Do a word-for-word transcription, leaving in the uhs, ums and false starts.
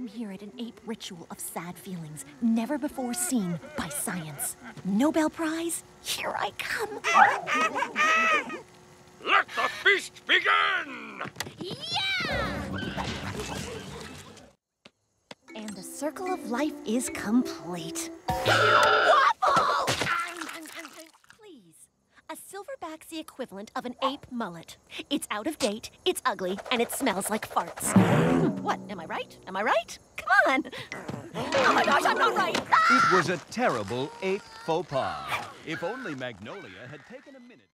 here at an ape ritual of sad feelings, never before seen by science. Nobel Prize, here I come. Let the feast begin! Yeah! And the circle of life is complete. Waffle! Please. A silverback's the equivalent of an ape mullet. It's out of date, it's ugly, and it smells like farts. What? Am I right? Am I right? Come on! Oh my gosh, I'm not right! It was a terrible ape faux pas. If only Magnolia had taken a minute.